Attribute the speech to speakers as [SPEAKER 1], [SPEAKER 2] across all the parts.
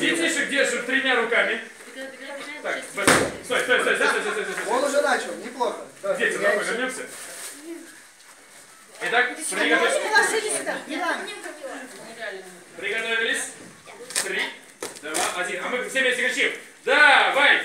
[SPEAKER 1] Детишек держим тремя руками. Так, стой.
[SPEAKER 2] Он уже начал, неплохо.
[SPEAKER 1] Дети, давай вернемся. Итак, приготовились. 3, 2, 1. А мы все вместе кричим. Давай!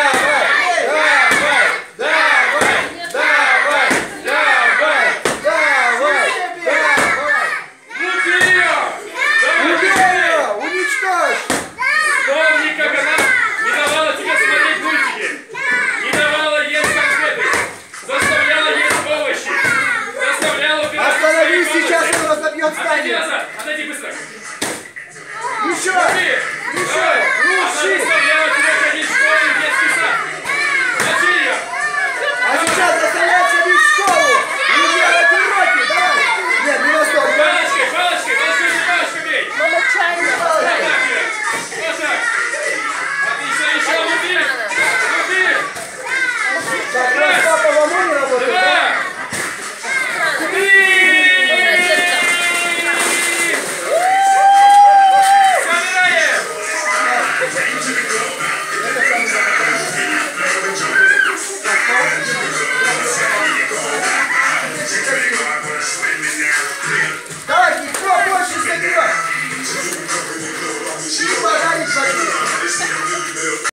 [SPEAKER 2] Уничтожь!
[SPEAKER 1] Помни, как она не давала тебе смотреть мультики, не давала есть конфеты, заставляла есть овощи, заставляла убирать.
[SPEAKER 2] Остановись, сейчас он разобьет
[SPEAKER 1] Отойди
[SPEAKER 2] здание!
[SPEAKER 1] назад, отойди быстро.
[SPEAKER 2] Еще!